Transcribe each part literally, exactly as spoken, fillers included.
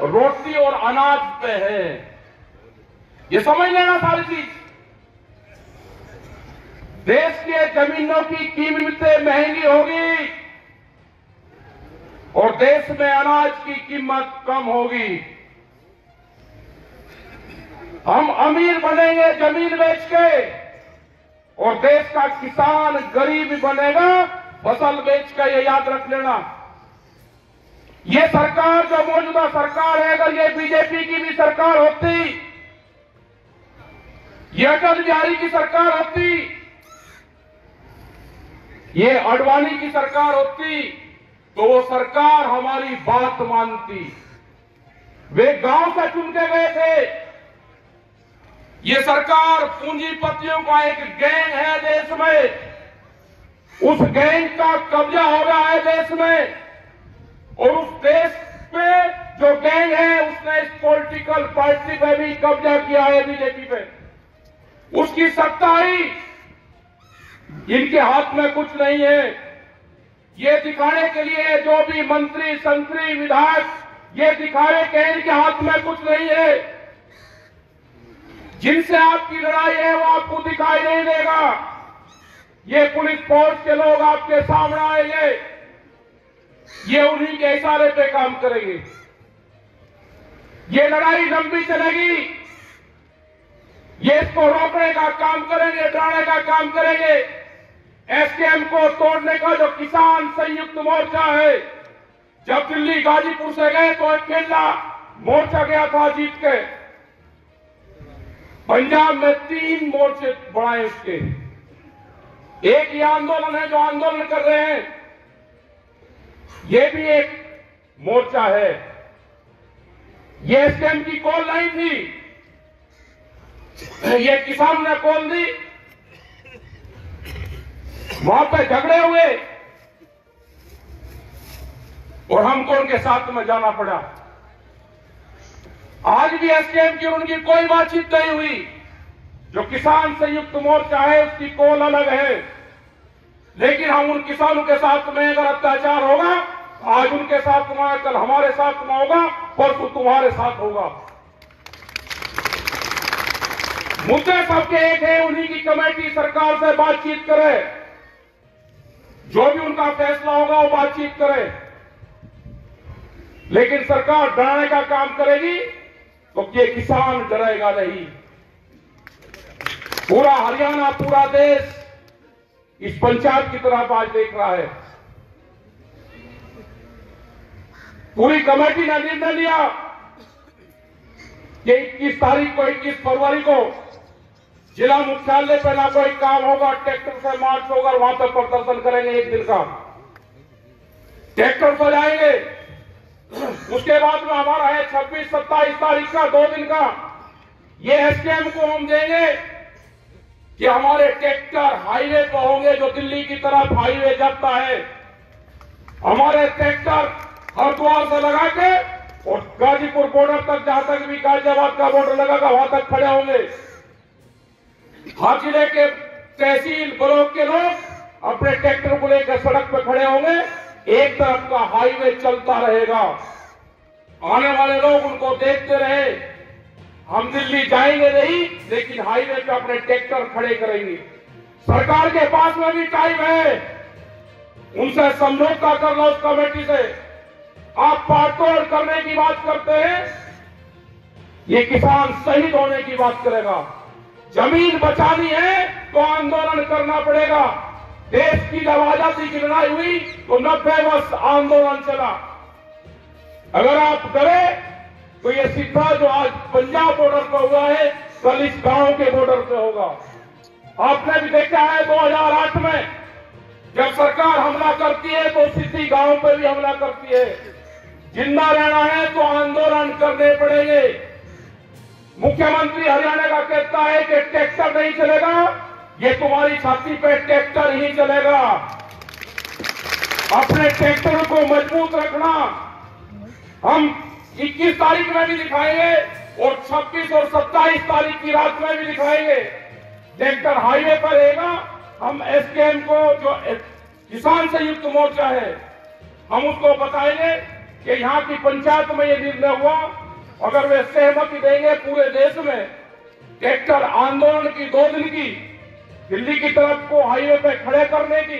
रोटी और अनाज पे है। ये समझ लेना सारी चीज। देश के जमीनों की कीमतें महंगी होगी और देश में अनाज की कीमत कम होगी। हम अमीर बनेंगे जमीन बेच के और देश का किसान गरीब बनेगा फसल बेच कर। ये याद रख लेना। ये सरकार जो मौजूदा सरकार है, अगर ये बीजेपी की भी सरकार होती, ये अटल बिहारी की सरकार होती, ये आडवाणी की सरकार होती, तो वो सरकार हमारी बात मानती। वे गांव से चुन के गए थे। ये सरकार पूंजीपतियों का एक गैंग है देश में। उस गैंग का कब्जा हो रहा है देश में और उस देश पे जो गैंग है उसने इस पॉलिटिकल पार्टी पे भी कब्जा किया है, बीजेपी पे। उसकी सत्ताई इनके हाथ में कुछ नहीं है। ये दिखाने के लिए जो भी मंत्री संतरी विधायक ये दिखावे के इनके हाथ में कुछ नहीं है। जिनसे आपकी लड़ाई है वो आपको दिखाई नहीं देगा। ये पुलिस फोर्स के लोग आपके सामने आएंगे, ये उन्हीं के इशारे पे काम करेंगे। ये लड़ाई लंबी चलेगी। ये इसको रोकने का काम करेंगे, डराने का काम करेंगे। एसकेएम को तोड़ने का जो किसान संयुक्त मोर्चा है, जब दिल्ली गाजीपुर से गए तो अकेला मोर्चा गया था जीत के। पंजाब में तीन मोर्चे बढ़ाए उसके। एक ये आंदोलन है जो आंदोलन कर रहे हैं, ये भी एक मोर्चा है। ये एसकेएम की कॉल नहीं थी, ये किसान ने कॉल दी। वहां पे झगड़े हुए और हमको उनके साथ में जाना पड़ा। आज भी एसकेएम की उनकी कोई बातचीत नहीं हुई। जो किसान संयुक्त मोर्चा है उसकी कॉल अलग है, लेकिन हम उन किसानों के साथ में अगर अत्याचार होगा, आज उनके साथ में, कल हमारे साथ में होगा, परसों तुम्हारे साथ होगा। मुद्दे सबके एक है, उन्हीं की कमेटी सरकार से बातचीत करे, जो भी उनका फैसला होगा वो बातचीत करे। लेकिन सरकार डराने का काम करेगी तो ये किसान डरेगा नहीं। पूरा हरियाणा, पूरा देश इस पंचायत की तरफ आज देख रहा है। पूरी कमेटी ने निर्णय लिया कि इक्कीस तारीख को, इक्कीस फरवरी को जिला मुख्यालय पर ना कोई काम होगा, ट्रैक्टर से मार्च होगा, वहां पर प्रदर्शन करेंगे एक दिन का। ट्रैक्टर से जाएंगे। उसके बाद में हमारा है छब्बीस सत्ताईस तारीख का, दो दिन का। ये एसकेएम को हम देंगे कि हमारे ट्रैक्टर हाईवे पर होंगे, जो दिल्ली की तरफ हाईवे जाता है। हमारे ट्रैक्टर हरिद्वार से लगा के और गाजीपुर बॉर्डर तक, जहां तक भी गाजियाबाद का बॉर्डर लगागा वहां तक खड़े होंगे। हर जिले के तहसील ब्लॉक के लोग अपने ट्रैक्टर को लेकर सड़क पर खड़े होंगे। एक तरफ का हाईवे चलता रहेगा, आने वाले लोग उनको देखते रहे। हम दिल्ली जाएंगे नहीं, लेकिन हाईवे पे अपने ट्रैक्टर खड़े करेंगे। सरकार के पास में भी टाइम है, उनसे समझौता कर लो उस कमेटी से। आप पाटतोड़ करने की बात करते हैं, ये किसान शहीद होने की बात करेगा। जमीन बचानी है तो आंदोलन करना पड़ेगा। देश की जब आजादी की लड़ाई हुई तो नब्बे वर्ष आंदोलन चला। अगर आप डरे तो ये सीधा जो आज पंजाब बॉर्डर पर हुआ है, कल इस गांव के बॉर्डर पे होगा। आपने भी देखा है दो हज़ार आठ में जब सरकार हमला करती है तो सीधी गांव पे भी हमला करती है। जिंदा रहना है तो आंदोलन करने पड़ेंगे। मुख्यमंत्री हरियाणा का कहता है कि ट्रैक्टर नहीं चलेगा, ये तुम्हारी छाती पे ट्रैक्टर ही चलेगा। अपने ट्रैक्टर को मजबूत रखना। हम इक्कीस तारीख में भी दिखाएंगे और छब्बीस और सत्ताईस तारीख की रात में भी दिखाएंगे। ट्रैक्टर हाईवे पर रहेगा। हम एसकेएम को, जो किसान संयुक्त मोर्चा है, हम उसको बताएंगे कि यहाँ की पंचायत में ये निर्णय हुआ, अगर वे सहमति देंगे पूरे देश में ट्रैक्टर आंदोलन की दो दिन की दिल्ली की तरफ को हाईवे पे खड़े करने की,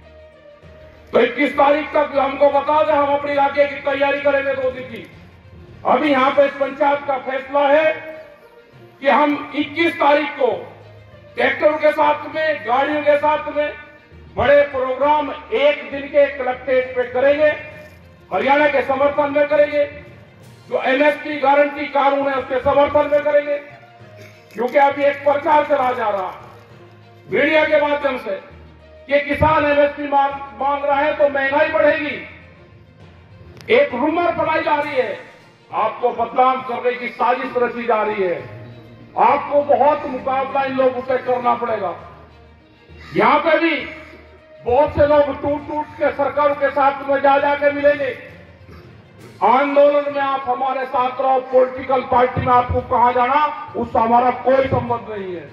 तो इक्कीस तारीख तक हमको बता दें, हम अपने इलाके की तैयारी करेंगे दो दिन की। अभी यहाँ पे इस पंचायत का फैसला है कि हम इक्कीस तारीख को ट्रैक्टरों के साथ में, गाड़ियों के साथ में बड़े प्रोग्राम एक दिन के कलेक्ट्रेट पे करेंगे, हरियाणा के समर्थन में करेंगे, जो एमएसपी गारंटी कानून है उसके समर्थन में करेंगे। क्योंकि अभी एक प्रचार चला जा रहा मीडिया के माध्यम से कि किसान एमएसपी मांग रहा है तो महंगाई बढ़ेगी। एक रूमर फैलाई जा रही है, आपको बदनाम करने की साजिश रची जा रही है। आपको बहुत मुकाबला इन लोगों से करना पड़ेगा। यहां पे भी बहुत से लोग टूट टूट के सरकारों के साथ में जा जाके मिलेंगे। आंदोलन में आप हमारे साथ रहो, पॉलिटिकल पार्टी में आपको कहां जाना उससे हमारा कोई संबंध नहीं है।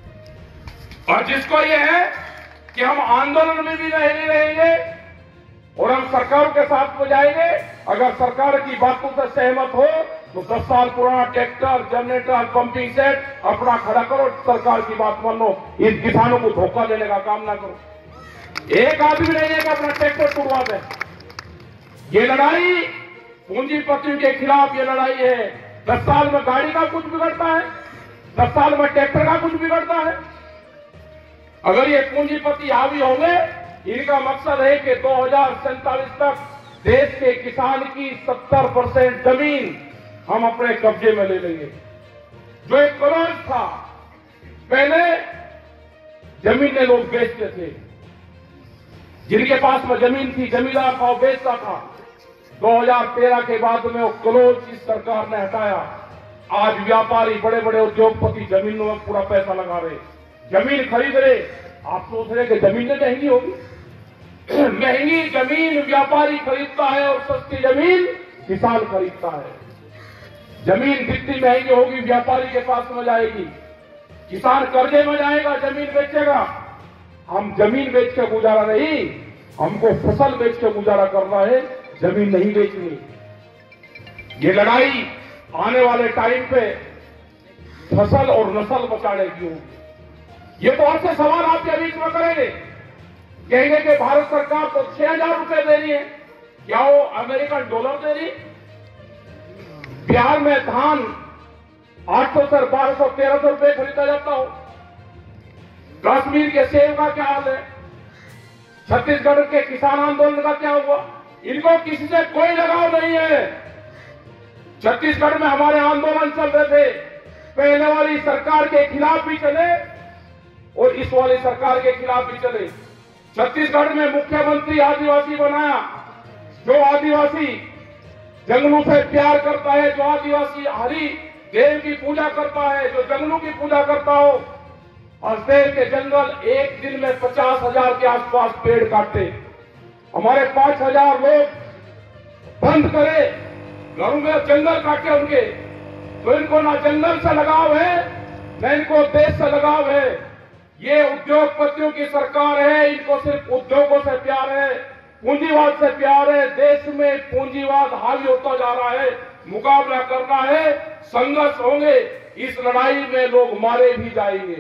और जिसको ये है कि हम आंदोलन में भी नहीं रहेंगे और हम सरकारों के साथ में जाएंगे, अगर सरकार की बातों से सहमत हो तो दस साल पुराना ट्रैक्टर, जनरेटर, पंपिंग सेट अपना खड़ा करो, सरकार की बात मान लो। इन किसानों को धोखा देने का काम ना करो। एक आदमी नहीं है कि अपना ट्रैक्टर टूटवा दे। ये लड़ाई पूंजीपतियों के खिलाफ ये लड़ाई है। दस साल में गाड़ी का कुछ बिगड़ता है, दस साल में ट्रैक्टर का कुछ बिगड़ता है। अगर ये पूंजीपति हावी होंगे, इनका मकसद है कि दो हजार सैंतालीस तक देश के किसान की सत्तर परसेंट जमीन हम अपने कब्जे में ले लेंगे। जो एक करोड़ था, पहले जमीन लोग बेचते थे, जिनके पास में जमीन थी, जमींदार था, बेचता था। दो हजार तेरह के बाद में वो क्लोज इस सरकार ने हटाया। आज व्यापारी, बड़े बड़े उद्योगपति जमीनों में पूरा पैसा लगा रहे, जमीन खरीद रहे। आप सोच रहे कि जमीन महंगी होगी? महंगी जमीन व्यापारी खरीदता है और सस्ती जमीन किसान खरीदता है। जमीन जितनी महंगी होगी व्यापारी के पास में जाएगी, किसान कर्जे में जाएगा, जमीन बेचेगा। हम जमीन बेच के गुजारा नहीं, हमको फसल बेच के गुजारा करना है, जमीन नहीं बेचनी। ये लड़ाई आने वाले टाइम पे फसल और नस्ल बचाने की होगी। ये बहुत से सवाल आपके बीच में करेंगे, कहेंगे कि भारत सरकार तो छह हजार रुपए दे रही है, क्या वो अमेरिकन डॉलर दे रही? बिहार में धान आठ सौ से बारह सौ तेरह सौ रुपए खरीदा जाता हो। कश्मीर के सेब का क्या हाल है? छत्तीसगढ़ के किसान आंदोलन का क्या हुआ? इनको किसी से कोई लगाव नहीं है। छत्तीसगढ़ में हमारे आंदोलन चल रहे थे, पहले वाली सरकार के खिलाफ भी चले और इस वाली सरकार के खिलाफ भी चले। छत्तीसगढ़ में मुख्यमंत्री आदिवासी बनाया। जो आदिवासी जंगलों से प्यार करता है, जो आदिवासी हरि देव की पूजा करता है, जो जंगलों की पूजा करता हो, और शेर के जंगल एक दिन में पचास हजार के आसपास पेड़ काटते। हमारे पांच हजार लोग बंद करे घरों में जंगल काटे उनके, तो इनको ना जंगल से लगाव है न इनको देश से लगाव है। ये उद्योगपतियों की सरकार है, इनको सिर्फ उद्योगों से प्यार है, पूंजीवाद से प्यार है। देश में पूंजीवाद हावी होता जा रहा है, मुकाबला करना है, संघर्ष होंगे। इस लड़ाई में लोग मारे भी जाएंगे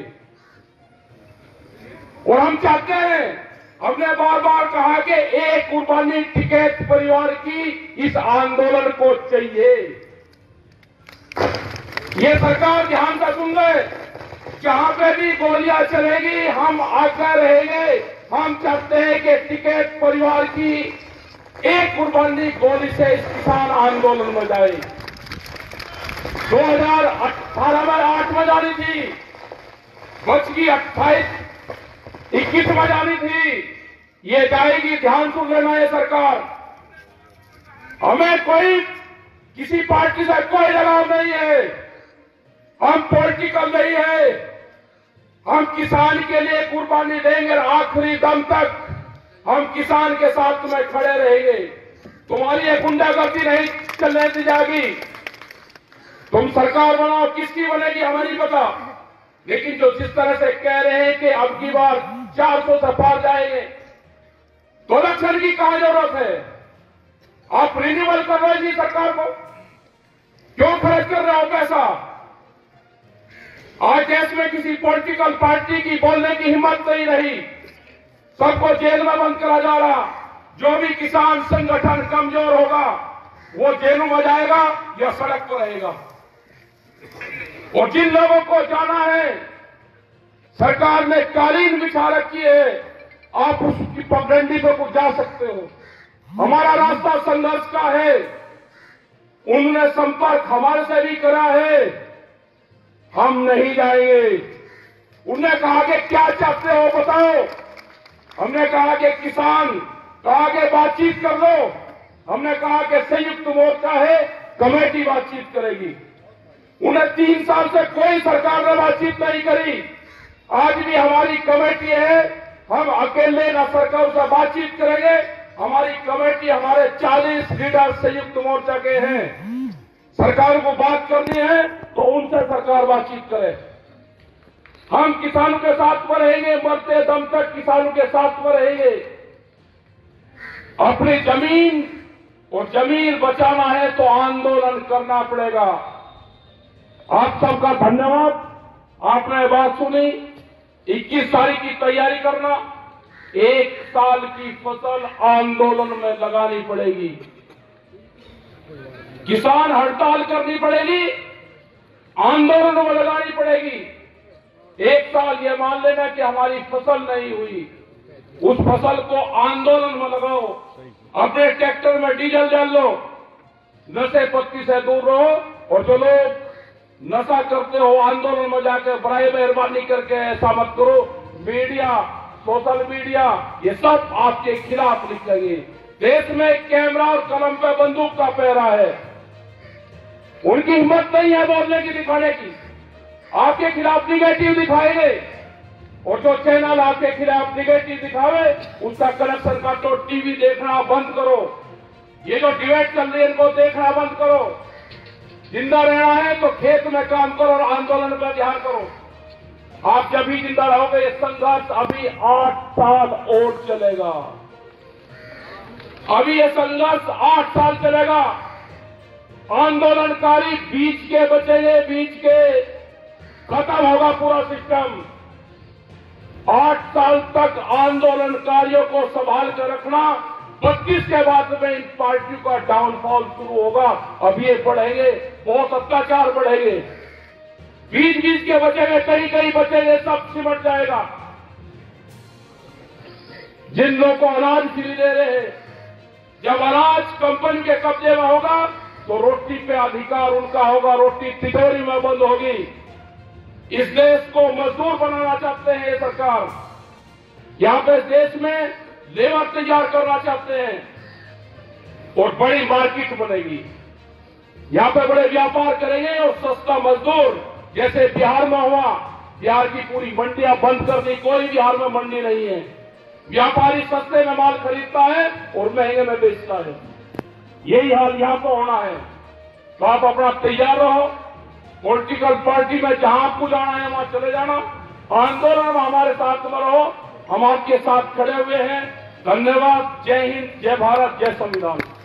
और हम चाहते हैं, हमने बार बार कहा कि एक कुर्बानी टिकैत परिवार की इस आंदोलन को चाहिए। ये सरकार ध्यान से सुन ले, जहां पे भी गोलियां चलेगी हम आगे रहेंगे। हम चाहते हैं कि टिकैत परिवार की एक कुर्बानी गोली से इस किसान आंदोलन में जाए। दो हजार अठारह में आठ में जानी थी, बच की अट्ठाईस इक्कीस में जानी थी, ये जाएगी। ध्यान सुन लेना है सरकार, हमें कोई किसी पार्टी से कोई लगाव नहीं है, हम पॉलिटिकल नहीं है, हम किसान के लिए कुर्बानी देंगे और आखिरी दम तक हम किसान के साथ में खड़े रहेंगे। तुम्हारी ये गुंडागर्दी नहीं चलने दी जाएगी। तुम सरकार बनाओ, किसकी बनेगी हमें नहीं पता, लेकिन जो जिस तरह से कह रहे हैं कि अब की बार चार सौ से पार जाएंगे, तो इलेक्शन की कहां जरूरत है? आप रिन्यूअल कर रहे जी सरकार को, क्यों खर्च कर रहे हो पैसा? आज देश में किसी पॉलिटिकल पार्टी की बोलने की हिम्मत नहीं रही, सबको जेल में बंद करा जा रहा। जो भी किसान संगठन कमजोर होगा वो जेलों में जाएगा या सड़क पर रहेगा। और जिन लोगों को जाना है, सरकार ने कालीन बिछा रखी है, आप उसकी पगडंडी पर कुछ जा सकते हो। हमारा रास्ता संघर्ष का है, उन्होंने संपर्क हमारे से भी करा है, हम नहीं जाएंगे। उन्होंने कहा कि क्या चाहते हो बताओ, हमने कहा कि किसान, कहा कि बातचीत कर लो, हमने कहा कि संयुक्त मोर्चा है, कमेटी बातचीत करेगी। उन्हें तीन साल से कोई सरकार ने बातचीत नहीं करी। आज भी हमारी कमेटी है, हम अकेले न सरकार से बातचीत करेंगे। हमारी कमेटी, हमारे चालीस लीडर संयुक्त मोर्चा के हैं। सरकार को बात करनी है तो उनसे सरकार बातचीत करे। हम किसानों के साथ में रहेंगे, मरते दम तक किसानों के साथ में रहेंगे। अपनी जमीन और जमीन बचाना है तो आंदोलन करना पड़ेगा। आप सबका धन्यवाद, आपने बात सुनी। इक्कीस तारीख की तैयारी करना, एक साल की फसल आंदोलन में लगानी पड़ेगी। किसान हड़ताल करनी पड़ेगी, आंदोलन में लगानी पड़ेगी। एक साल ये मान लेना कि हमारी फसल नहीं हुई, उस फसल को आंदोलन में लगाओ। अपने ट्रैक्टर में डीजल डाल लो, नशे पत्ती से दूर रहो। और जो लोग नशा करते हो आंदोलन में जाकर बड़ी मेहरबानी करके ऐसा मत करो। मीडिया, सोशल मीडिया, ये सब आपके खिलाफ लिखेंगे। देश में कैमरा और कलम पे बंदूक का पहरा है, उनकी हिम्मत नहीं है बोलने की, दिखाने की। आपके खिलाफ निगेटिव दिखाएंगे, और जो चैनल आपके खिलाफ निगेटिव दिखावे उसका कनेक्शन काटो, टीवी देखना बंद करो। ये जो डिबेट चल रही है इनको देखना बंद करो। जिंदा रहना है तो खेत में काम करो और आंदोलन पर ध्यान करो। आप जब भी जिंदा रहोगे, ये संघर्ष अभी आठ साल और चलेगा। अभी ये संघर्ष आठ साल चलेगा। आंदोलनकारी बीच के बचेंगे, बीच के खत्म होगा पूरा सिस्टम। आठ साल तक आंदोलनकारियों को संभाल कर रखना, बत्तीस के बाद में इन पार्टियों का डाउनफॉल शुरू होगा। अब ये बढ़ेंगे, बहुत अत्याचार बढ़ेंगे। बीच बीच के बचेंगे, कहीं कहीं बचेंगे, सब सिमट जाएगा। जिन लोगों को अनाज फ्री दे रहे हैं, जब अनाज कंपनी के कब्जे में होगा तो रोटी पे अधिकार उनका होगा, रोटी तिजोरी में बंद होगी। इस देश को मजदूर बनाना चाहते हैं ये सरकार। यहां पे देश में लेबर तैयार करना चाहते हैं और बड़ी मार्केट बनेगी। यहां पे बड़े व्यापार करेंगे और सस्ता मजदूर, जैसे बिहार में हुआ। बिहार की पूरी मंडियां बंद कर दी, कोई बिहार में मंडी नहीं है। व्यापारी सस्ते में माल खरीदता है और महंगे में बेचता है। यही हाल यहां पर होना है। तो आप अपना तैयार रहो। पॉलिटिकल पार्टी में जहां आपको जाना है वहां चले जाना। आंदोलन में हमारे साथ में रहो, हम आपके साथ खड़े हुए हैं। धन्यवाद। जय हिंद, जय भारत, जय संविधान।